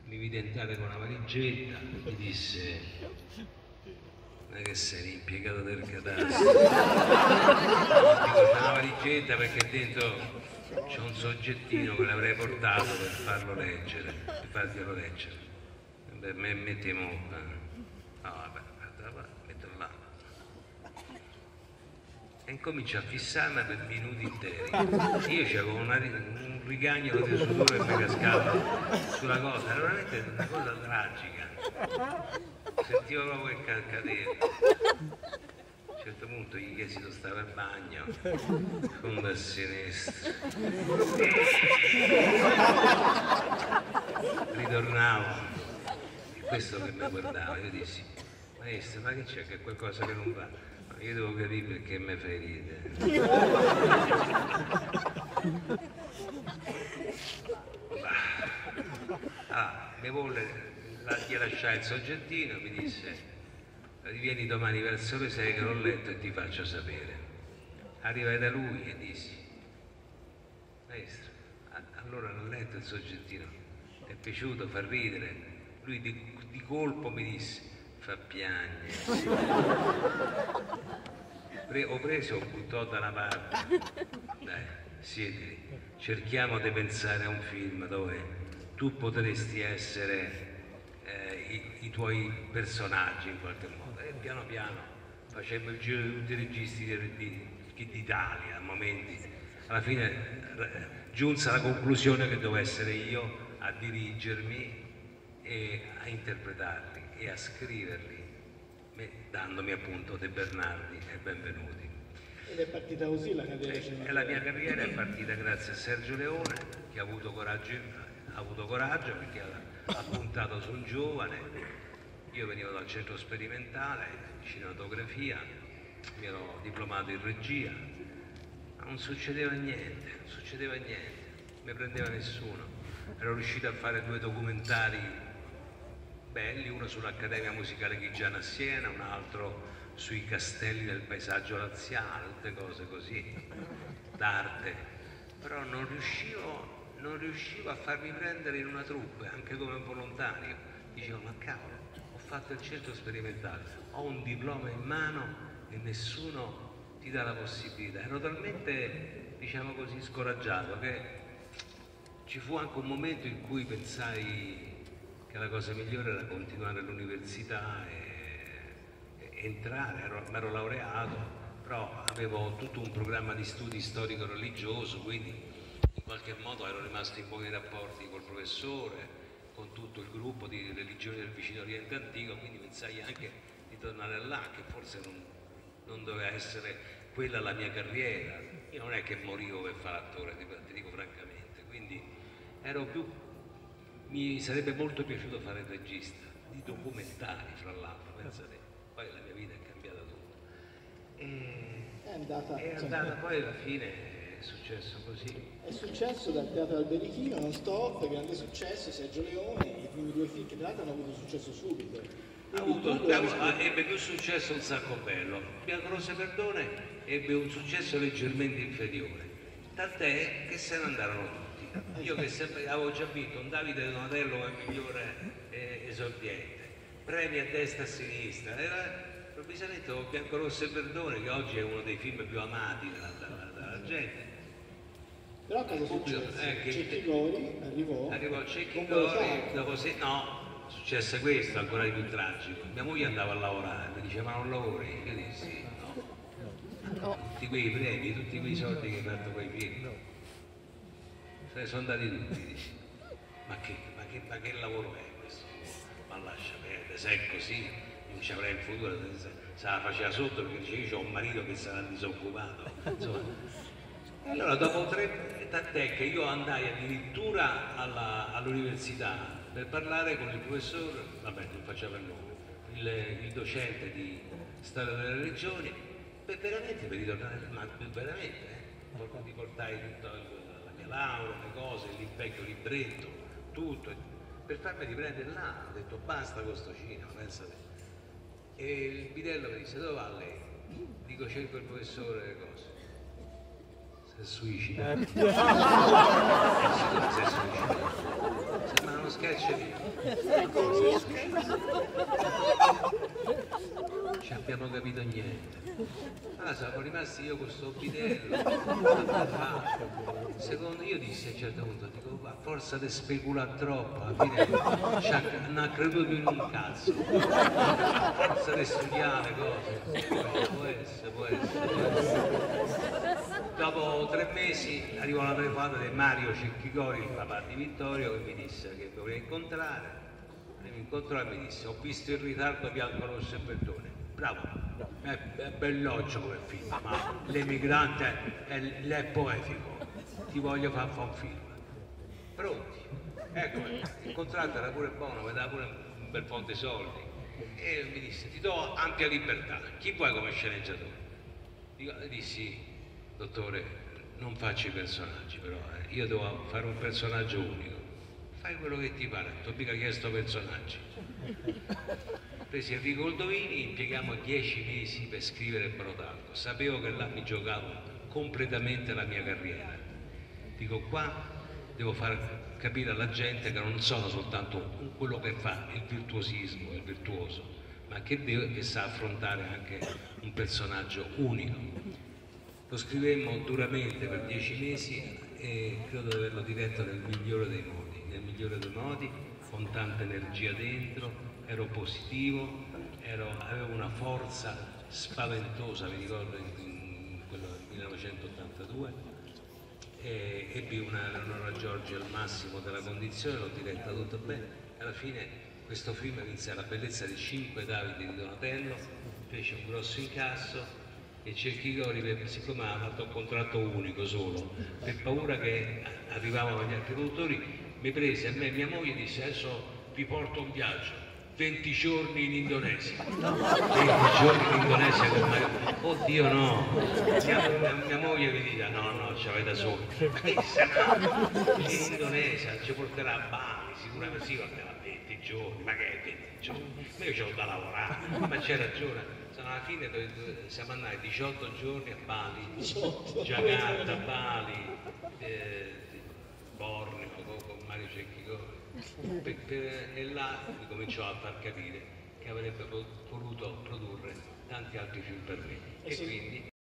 mi vide entrare con una valigetta, mi disse: non è che sei l'impiegato del cadastro. Dico, c'è una valigetta perché dentro c'è un soggettino che l'avrei portato per farlo leggere, per farglielo leggere. Beh, mettiamo qua. No, vabbè, metterlo là. E incomincia a fissarmi per minuti interi. Io c'avevo un rigagnolo di sudore che mi cascava sulla cosa, era veramente una cosa tragica. Sentivo proprio che cadeva. A un certo punto gli chiesi dove stava il bagno, fondo a sinistra. Ritornavo, e questo che mi guardava, io dissi: maestro, ma che c'è, che è qualcosa che non va? Ma io devo capire perché mi ferite. Mi volle, gli lasciai il soggettino, mi disse: rivieni domani verso le 6 che l'ho letto e ti faccio sapere. Arrivai da lui e dissi: maestro, allora l'ho letto il soggettino, ti è piaciuto, fa ridere? Lui di colpo mi disse: fa piangere. Ho preso, ho buttato da una parte. Dai, siediti, cerchiamo di pensare a un film dove tu potresti essere i tuoi personaggi in qualche modo. E piano piano facemmo il giro di tutti i registi d'Italia a momenti. Alla fine giunse alla conclusione che dovevo essere io a dirigermi e a interpretarli e a scriverli, dandomi appunto De Bernardi e Benvenuti. Ed è partita così la carriera cinematografica? E la mia carriera è partita grazie a Sergio Leone, che ha avuto coraggio perché ha puntato su un giovane. Io venivo dal centro sperimentale di cinematografia, mi ero diplomato in regia, ma non succedeva niente, mi prendeva nessuno. Ero riuscito a fare 2 documentari belli, uno sull'Accademia Musicale Chigiana a Siena, un altro sui castelli del paesaggio laziale, tutte cose così, d'arte, però non riuscivo a farmi prendere in una troupe, anche come volontario. Dicevo: ma cavolo, ho fatto il centro sperimentale, ho un diploma in mano e nessuno ti dà la possibilità. Ero talmente, diciamo così, scoraggiato che ci fu anche un momento in cui pensai che la cosa migliore era continuare l'università e entrare, mi ero laureato, però avevo tutto un programma di studi storico-religioso, quindi in qualche modo ero rimasto in buoni rapporti col professore, con tutto il gruppo di religioni del vicino Oriente Antico, quindi pensai anche di tornare là, che forse non doveva essere quella la mia carriera. Io non è che morivo per fare attore, ti dico francamente, quindi mi sarebbe molto piaciuto fare il regista, di documentari fra l'altro, pensate, poi la mia vita è cambiata tutto. È andata poi alla fine è successo così. È successo dal Teatro Alberichino, Non Stop, grande successo, Sergio Leone, i primi 2 film che tra l'altro hanno avuto successo subito. Ebbe più successo Un sacco bello. Bianco Rosso e Perdone ebbe un successo leggermente inferiore, tant'è che se ne andarono tutti. Io che sempre avevo già vinto un Davide Donatello come migliore esordiente, premi a destra e a sinistra, improvvisamente ho Bianco Rosso e Perdone, che oggi è uno dei film più amati dalla gente. Però cosa successe? Cecchi Gori arrivò Cecchi Gori, dopo successe questo ancora di più tragico. Mia moglie andava a lavorare, mi diceva: ma non lavori? Io dissi: no. Tutti quei premi, tutti quei soldi che hai fatto quei film, se ne sono andati tutti. Dici: ma che lavoro è questo? Ma lascia perdere, se è così non ci avrai in futuro, se la faceva sotto perché dice: io ho un marito che sarà disoccupato, insomma. E allora dopo 3, tant'è che io andai addirittura all'università per parlare con il professor, vabbè, non facciamo il nome, il docente di storia delle religioni, per ritornare, ma veramente, ti portai tutta la mia laurea, le cose, l'impegno, libretto, tutto, per farmi riprendere là. Ho detto: basta con sto cinema, pensate. E il bidello mi disse: dove va lei? Dico: cerco il professore, le cose. Si è suicidato. Si è suicidato. Ma non sketch mio. Ci abbiamo capito niente. Allora siamo rimasti io con sto bidello. Secondo io dissi a un certo punto, dico, a forza di speculare troppo, alla fine non ha creduto più in un cazzo. A forza di studiare cose. Può essere, può essere, può essere. Dopo 3 mesi arrivò la telefonata di Mario Cecchigori, il papà di Vittorio, che mi disse che mi voleva incontrare. Mi incontrò e mi disse: ho visto il ritardo bianco, rosso e verdone. Bravo, è belloccio come film, ma l'emigrante è poetico, ti voglio far un film. Pronti? Ecco, il contratto era pure buono, mi dava pure un bel po' di soldi. E mi disse: ti do ampia libertà, chi vuoi come sceneggiatore? Dissi: dottore, non faccio i personaggi, però io devo fare un personaggio unico. Fai quello che ti pare, non ti ho mica chiesto personaggi. Presi Enrico Oldovini, impiegammo 10 mesi per scrivere Brotalco. Sapevo che là mi giocavo completamente la mia carriera. Dico, qua devo far capire alla gente che non sono soltanto quello che fa il virtuosismo, il virtuoso, ma che sa affrontare anche un personaggio unico. Lo scrivemmo duramente per 10 mesi e credo di averlo diretto nel migliore dei modi, con tanta energia dentro, ero positivo, avevo una forza spaventosa, mi ricordo in quello del 1982, e ebbi una Eleonora Giorgi al massimo della condizione, l'ho diretta tutto bene. Alla fine questo film vinse la bellezza di 5 Davide di Donatello, fece un grosso incasso e Cecchigori, siccome aveva fatto un contratto unico solo, per paura che arrivavano gli altri produttori, mi prese a me e mia moglie e disse: adesso vi porto un viaggio, 20 giorni in Indonesia. 20 giorni in Indonesia con Mario. Oddio no, mia moglie mi dice: no, ci avete da solo. In Indonesia ci porterà a Bali, sicuramente sì, porterà 20 giorni, ma che è 20 giorni? Ma io c'ho da lavorare, ma c'è ragione. Alla fine siamo andati 18 giorni a Bali, Giacarta, Bali, Borneo con Mario Cecchigori. E là mi cominciò a far capire che avrebbe voluto produrre tanti altri film per me. E quindi